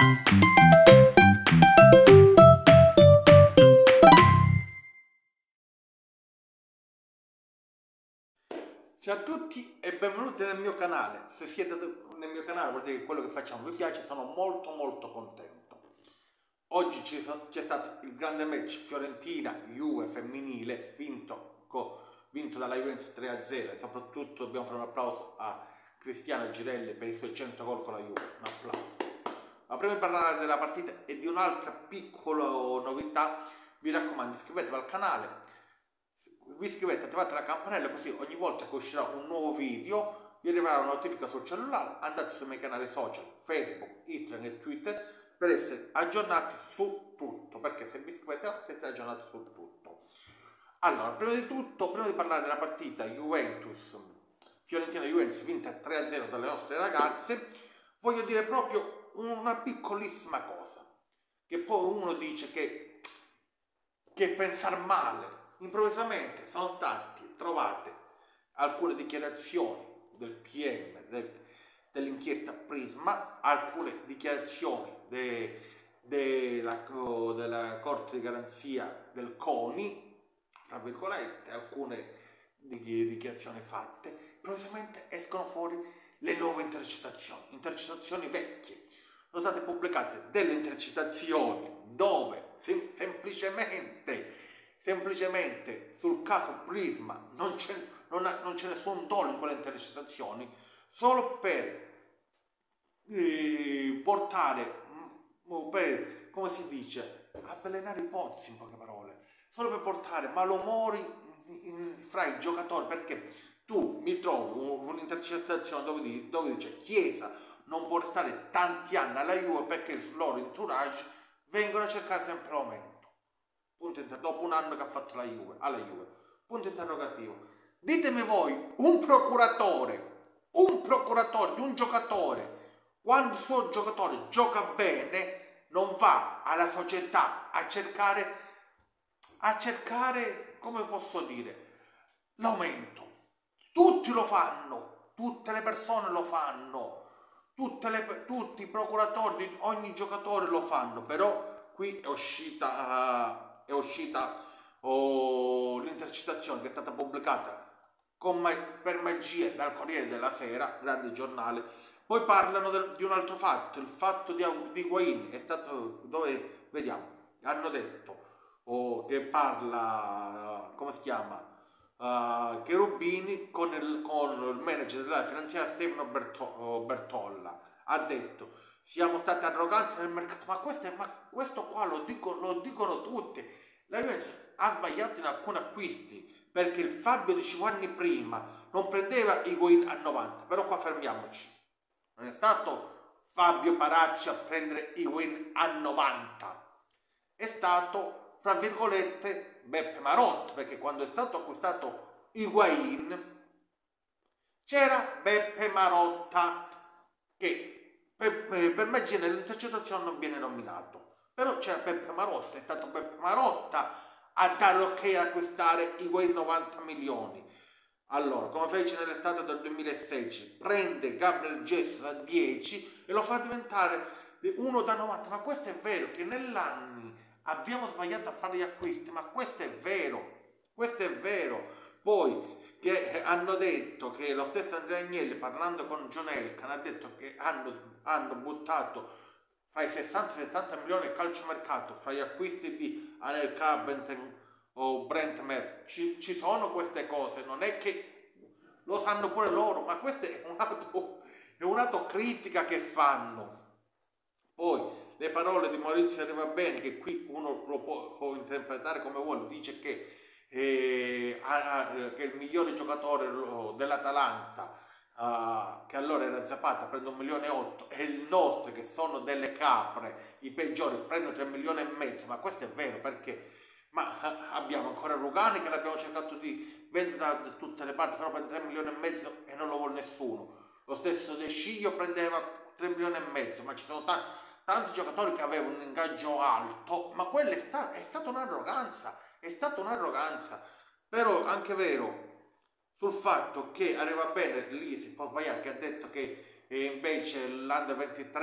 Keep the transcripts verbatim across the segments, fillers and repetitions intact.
Ciao a tutti e benvenuti nel mio canale. Se siete nel mio canale vuol dire che quello che facciamo vi piace, sono molto molto contento. Oggi c'è stato il grande match Fiorentina-Juve femminile vinto, vinto dalla Juventus tre a zero e soprattutto dobbiamo fare un applauso a Cristiana Girelli per i suoi cento gol con la Juve. Un applauso. Ma prima di parlare della partita e di un'altra piccola novità, vi raccomando iscrivetevi al canale. Vi iscrivete, attivate la campanella così ogni volta che uscirà un nuovo video vi arriverà una notifica sul cellulare. Andate sui miei canali social Facebook, Instagram e Twitter per essere aggiornati su tutto, perché se vi iscrivete siete aggiornati su tutto. Allora, prima di tutto, prima di parlare della partita Juventus Fiorentina Juventus vinta tre a zero dalle nostre ragazze, voglio dire proprio una piccolissima cosa, che poi uno dice che, che pensar male. Improvvisamente sono state trovate alcune dichiarazioni del P M del, dell'inchiesta Prisma, alcune dichiarazioni de, de la, della Corte di Garanzia del CONI, tra virgolette, alcune dichiarazioni fatte. Improvvisamente escono fuori le nuove intercettazioni, intercettazioni vecchie. Sono state pubblicate delle intercettazioni dove sem semplicemente semplicemente sul caso Prisma non c'è non, non nessun dolo in quelle intercettazioni, solo per eh, portare, per, come si dice, avvelenare i pozzi, in poche parole, solo per portare malumori fra i giocatori, perché tu mi trovi un'intercettazione dove, dove dice Chiesa non può restare tanti anni alla Juve perché il loro entourage vengono a cercare sempre l'aumento. Punto dopo un anno che ha fatto la Juve, alla Juve. Punto interrogativo. Ditemi voi, un procuratore, un procuratore di un giocatore, quando il suo giocatore gioca bene, non va alla società a cercare, a cercare, come posso dire, l'aumento. Tutti lo fanno, tutte le persone lo fanno, tutte le, tutti i procuratori di ogni giocatore lo fanno, però qui è uscita... Uh, è uscita oh, l'intercettazione che è stata pubblicata con ma per magia dal Corriere della Sera, grande giornale. Poi parlano del, di un altro fatto, il fatto di, di Higuaín, è stato, dove, vediamo, hanno detto oh, che parla, come si chiama, uh, Cherubini con il, con il manager della finanziaria Stefano Berto, Bertolla, ha detto siamo stati arroganti nel mercato, ma questo, ma questo qua lo, dico, lo dicono tutti. La Juventus ha sbagliato in alcuni acquisti, perché il Fabio di cinque anni prima non prendeva Higuaín a novanta, però qua fermiamoci, non è stato Fabio Paratici a prendere Higuaín a novanta, è stato, fra virgolette, Beppe Marotta, perché quando è stato acquistato Higuaín c'era Beppe Marotta che Per, per magia nell'intercettazione non viene nominato, però c'era Beppe Marotta, è stato Beppe Marotta a dare ok a acquistare i quei novanta milioni. Allora, come fece nell'estate del duemilasedici, prende Gabriel Jesus da dieci e lo fa diventare uno da novanta, ma questo è vero, che nell'anno abbiamo sbagliato a fare gli acquisti, ma questo è vero, questo è vero. Poi che hanno detto che lo stesso Andrea Agnelli, parlando con John Elkann, ha detto che hanno, hanno buttato fra i sessanta e settanta milioni di calciomercato, fra gli acquisti di Anelka o Brent Mer. Ci, ci sono queste cose, non è che lo sanno pure loro, ma questa è un atto, è un atto critica che fanno. Poi le parole di Maurizio Arrivabene, che qui uno lo può, può interpretare come vuole, dice che E, a, che il migliore giocatore dell'Atalanta, uh, che allora era Zapata, prende un milione e otto, e il nostro, che sono delle capre, i peggiori, prendono tre milioni e mezzo. Ma questo è vero, perché ma abbiamo ancora Rugani che l'abbiamo cercato di vendere da, da tutte le parti, però prende tre milioni e mezzo e non lo vuole nessuno. Lo stesso De Sciglio prendeva tre milioni e mezzo, ma ci sono tanti, tanti giocatori che avevano un ingaggio alto, ma quella è, sta, è stata un'arroganza. È stata un'arroganza, però anche vero sul fatto che Arrivabene lì si può sbagliare, che ha detto che eh, invece l'Under ventitré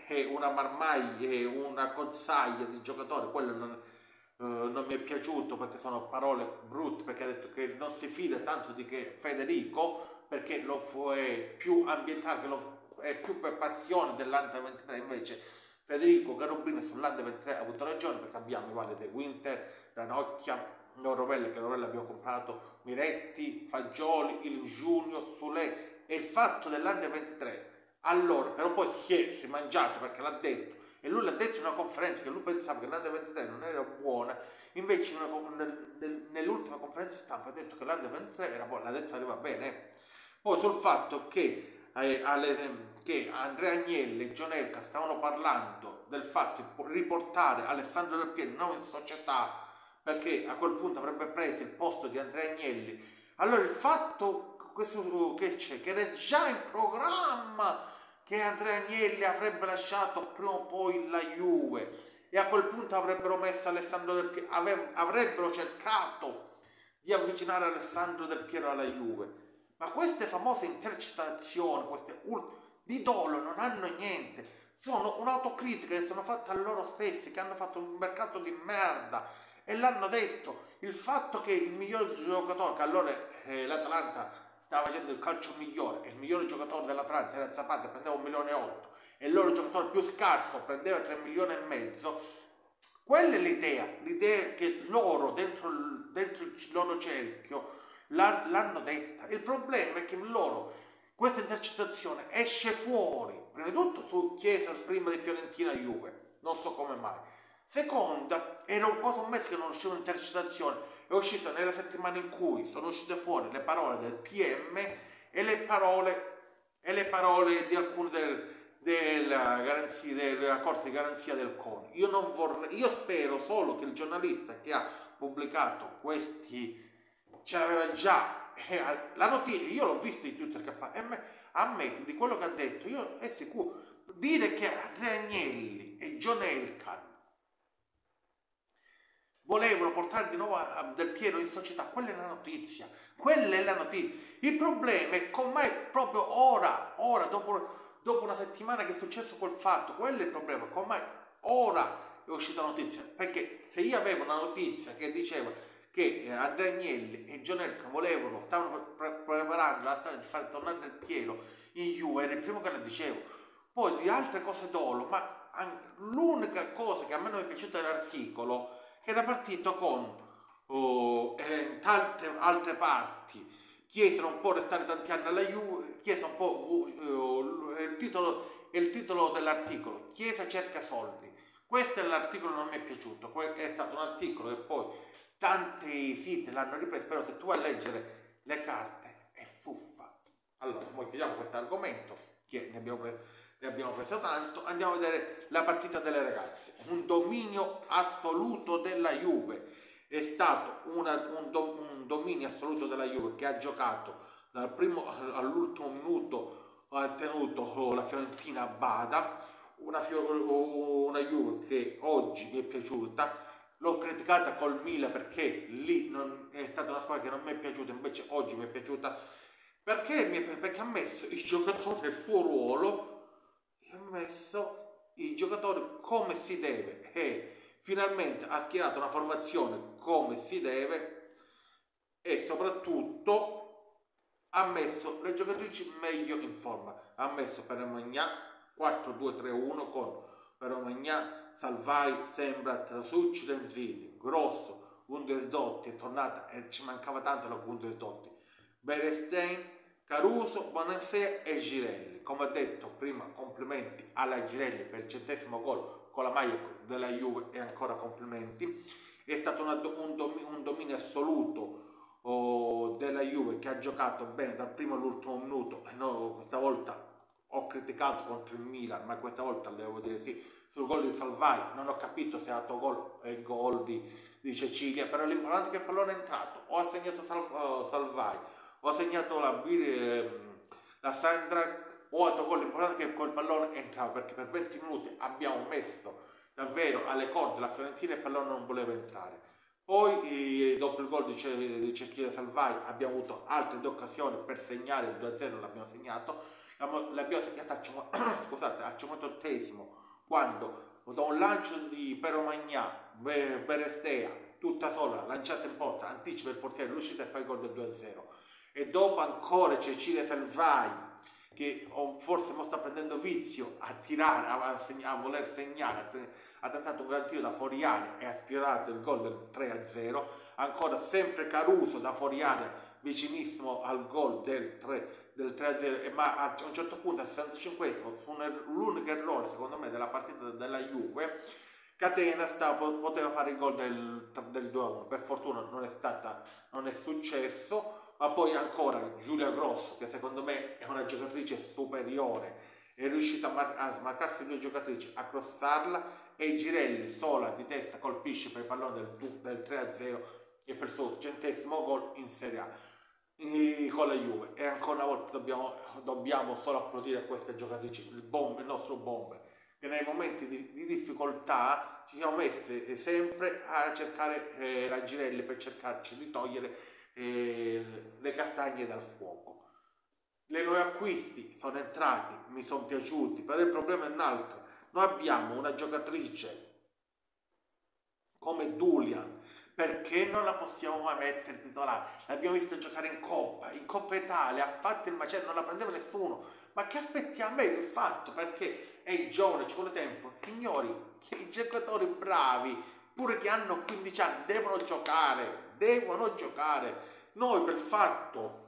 è una marmaglia, è una cozzaglia di giocatori, quello non, eh, non mi è piaciuto perché sono parole brutte, perché ha detto che non si fida tanto di che Federico, perché lo fu, è più ambientale, che lo, è più per passione dell'Under ventitré, invece Federico Garubini sull'Under ventitré ha avuto ragione, perché abbiamo i vari De Winter, Ranocchia, Rovella, che Rovella abbiamo comprato, Miretti, Fagioli, il Junior, Sule, e il fatto dell'Under ventitré allora, però poi si è, si è mangiato perché l'ha detto, e lui l'ha detto in una conferenza che lui pensava che l'Under ventitré non era buona, invece in una, nel, nel, nell'ultima conferenza stampa ha detto che l'Under ventitré era buona, l'ha detto arriva bene. Poi sul fatto che, eh, alle, che Andrea Agnelli e Gionelka stavano parlando del fatto di riportare Alessandro Del Piero non in società, perché a quel punto avrebbe preso il posto di Andrea Agnelli. Allora il fatto questo, che c'è, che era già in programma che Andrea Agnelli avrebbe lasciato prima o poi la Juve, e a quel punto avrebbero messo Alessandro Del Piero, avrebbero cercato di avvicinare Alessandro Del Piero alla Juve. Ma queste famose intercettazioni, queste di dolo, non hanno niente, sono un'autocritica che sono fatte a loro stessi, che hanno fatto un mercato di merda, e l'hanno detto. Il fatto che il miglior giocatore, che allora eh, l'Atalanta stava facendo il calcio migliore, e il migliore giocatore dell'Atalanta era Zapata, prendeva un milione e otto, e il loro giocatore più scarso prendeva tre milioni e mezzo. Quella è l'idea, l'idea che loro dentro il, dentro il loro cerchio l'hanno detta. Il problema è che loro, questa intercettazione esce fuori, prima di tutto su Chiesa prima di Fiorentina Juve, non so come mai. Seconda, era un quasi un mese che non usciva un'intercettazione, è uscita nella settimana in cui sono uscite fuori le parole del P M e le parole, e le parole di alcuni del, della, garanzia, della Corte di Garanzia del C O N. Io, non vorrei, io spero solo che il giornalista che ha pubblicato questi ce l'aveva già, eh, la notizia, io l'ho visto in Twitter che fa, e me, a me di quello che ha detto, io è sicuro, dire che Andrea Agnelli e Gionelka volevano portare di nuovo a, a Del Piero in società, quella è la notizia, quella è la notizia. Il problema è come proprio ora, ora, dopo, dopo una settimana che è successo quel fatto, quello è il problema, come ora è uscita la notizia, perché se io avevo una notizia che diceva che Andrea Agnelli e Gionelka volevano, stavano pre preparando la storia di fare tornare Del Piero in Juve, era il primo che la dicevo. Poi di altre cose dolo, ma l'unica cosa che a me non è piaciuta dell'articolo, che era partito con oh, eh, tante altre parti, Chiesa non può restare tanti anni alla Juve, Chiesa un po', uh, il titolo, il titolo dell'articolo, Chiesa cerca soldi. Questo è l'articolo che non mi è piaciuto, è stato un articolo che poi tanti siti l'hanno ripreso, però se tu vai a leggere le carte è fuffa. Allora, noi chiudiamo questo argomento, che ne abbiamo, preso, ne abbiamo preso tanto, andiamo a vedere la partita delle ragazze. Un dominio assoluto della Juve, è stato una, un, do, un dominio assoluto della Juve che ha giocato dal primo all'ultimo minuto, ha tenuto la Fiorentina a bada, una, una Juve che oggi mi è piaciuta. L'ho criticata col Milan perché lì non, è stata una squadra che non mi è piaciuta, invece oggi mi è piaciuta perché, mi è, perché ha messo i giocatori nel suo ruolo, ha messo i giocatori come si deve, e finalmente ha schierato una formazione come si deve, e soprattutto ha messo le giocatrici meglio in forma. Ha messo Peramagna quattro due tre uno con Peramagna, Salvai, Sembra, Trasucci, Lenzini, Grosso, Gundesdotti è tornata e ci mancava tanto la Gundesdotti, Berestein, Caruso, Bonansea e Girelli. Come ho detto prima, complimenti alla Girelli per il centesimo gol con la maglia della Juve, e ancora complimenti. È stato una, un, dom, un dominio assoluto oh, della Juve, che ha giocato bene dal primo all'ultimo minuto, e no, questa volta ho criticato contro il Milan, ma questa volta devo dire sì. Sul gol di Salvai non ho capito se ha dato gol e gol di, di Cecilia, però l'importante è che il pallone è entrato. O ha segnato Sal, uh, Salvai, o ha segnato la, eh, la Sandra, o ha dato gol. L'importante è che quel pallone è entrato, perché per venti minuti abbiamo messo davvero alle corde la Fiorentina e il pallone non voleva entrare. Poi eh, dopo il gol di, Ce di Cecilia Salvai abbiamo avuto altre due occasioni per segnare il due a zero, l'abbiamo segnato. l'abbiamo segnata al, scusate, al cinquantottesimo, quando da un lancio di Pero Magnà, Berestea, tutta sola, lanciata in porta, anticipa il portiere, riuscita a fare il gol del due a zero. E dopo ancora Cecilia Salvai, che forse non sta prendendo vizio a tirare, a, a voler segnare, ha tentato un gran tiro da fuori area e ha sfiorato il gol del tre a zero. Ancora sempre Caruso da fuori area, vicinissimo al gol del tre a zero, ma a un certo punto al sessantacinquesimo, l'unico errore secondo me della partita della Juve, Catena stava, poteva fare il gol del, del due a uno. Per fortuna non è stata, non è successo. Ma poi ancora Giulia Grosso, che secondo me è una giocatrice superiore, è riuscita a, mar a smarcarsi due giocatrici, a crossarla, e Girelli sola di testa colpisce per il pallone del, del tre a zero e per il suo centesimo gol in Serie A con la Juve. E ancora una volta dobbiamo, dobbiamo solo applaudire a queste giocatrici, il, bombe, il nostro bomber, che nei momenti di, di difficoltà ci siamo messi sempre a cercare eh, la Girelli per cercarci di togliere le castagne dal fuoco. Le nuovi acquisti sono entrati, mi sono piaciuti, però il problema è un altro. Noi abbiamo una giocatrice come Dulian, perché non la possiamo mai mettere titolare? L'abbiamo visto giocare in Coppa, in Coppa Italia, ha fatto il macello, non la prendeva nessuno. Ma che aspettiamo il fatto? Perché è giovane, ci vuole tempo. Signori, i giocatori bravi, pure che hanno quindici anni, devono giocare. devono giocare. Noi per il fatto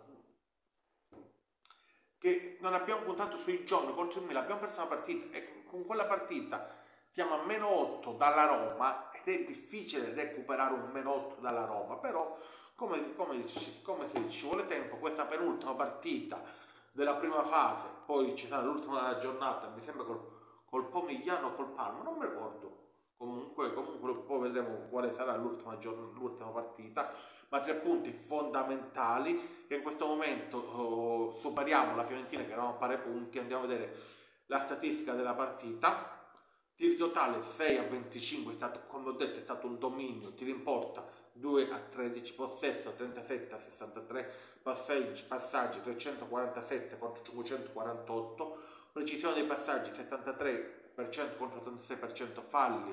che non abbiamo puntato sui giovani contro il Milan, abbiamo perso una partita e con quella partita siamo a meno otto dalla Roma ed è difficile recuperare un meno otto dalla Roma, però come, come, come si dice, ci vuole tempo. Questa penultima partita della prima fase, poi ci sarà l'ultima giornata, mi sembra col, col Pomigliano o col Parma, non mi ricordo. Comunque, comunque poi vedremo quale sarà l'ultima partita, ma tre punti fondamentali che in questo momento oh, superiamo la Fiorentina che eravamo a pari punti. Andiamo a vedere la statistica della partita. Tiri totale sei a venticinque, è stato, come ho detto, è stato un dominio. Tiri in porta due a tredici, possesso trentasette a sessantatré, passaggi, passaggi trecentoquarantasette contro cinquecentoquarantotto, precisione dei passaggi settantatré per cento contro ottantasei per cento, falli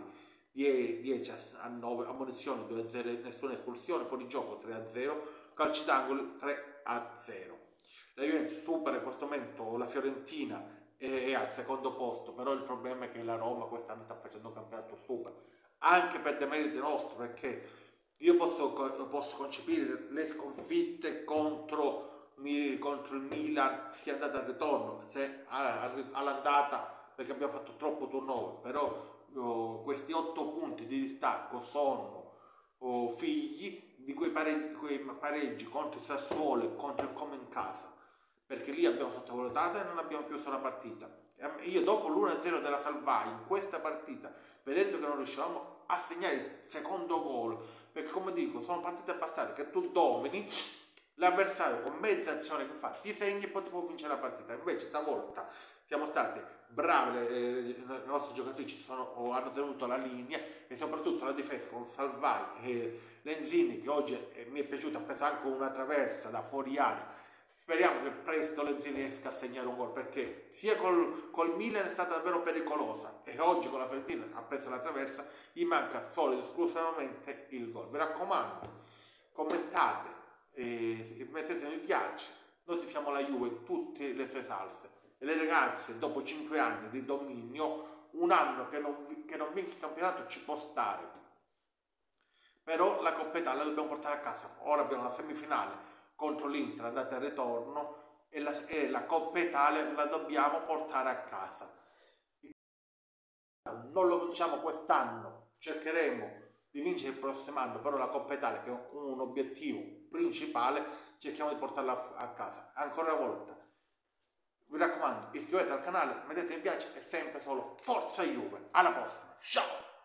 dieci a nove, ammonizioni due a zero, nessuna espulsione, fuori gioco tre a zero, calci d'angolo tre a zero. La Juventus supera in questo momento la Fiorentina e è al secondo posto, però il problema è che la Roma quest'anno sta facendo un campionato super, anche per demeriti nostri, perché io posso, posso concepire le sconfitte contro, contro il Milan sia andata al ritorno, se all'andata perché abbiamo fatto troppo turnover, però oh, questi otto punti di distacco sono oh, figli di quei pareggi, quei pareggi contro il Sassuolo e contro il Como in casa, perché lì abbiamo sottovalutato e non abbiamo chiuso la partita. Io dopo l'uno a zero della Salvai in questa partita, vedendo che non riuscivamo a segnare il secondo gol, perché come dico sono partite passate che tu domini l'avversario con mezza azione che fa, ti segni e poi ti può vincere la partita. Invece stavolta siamo state brave, le, le nostre giocatrici sono, hanno tenuto la linea, e soprattutto la difesa con Salvai e Lenzini, che oggi eh, mi è piaciuta, ha preso anche una traversa da fuori area. Speriamo che presto Lenzini riesca a segnare un gol, perché sia col, col Milan è stata davvero pericolosa e oggi con la Fiorentina ha preso la traversa, gli manca solo ed esclusivamente il gol. Vi raccomando, commentate, eh, mettete mi piace, notifichiamo la Juve in tutte le sue salse. E le ragazze dopo cinque anni di dominio, un anno che non, che non vince il campionato ci può stare, però la Coppa Italia la dobbiamo portare a casa. Ora abbiamo la semifinale contro l'Inter, andata e ritorno, e la, e la Coppa Italia la dobbiamo portare a casa. Non lo vinciamo quest'anno, cercheremo di vincere il prossimo anno, però la Coppa Italia, che è un obiettivo principale, cerchiamo di portarla a casa. Ancora una volta vi raccomando, iscrivetevi al canale, mettete mi piace e sempre solo Forza Juve. Alla prossima, ciao!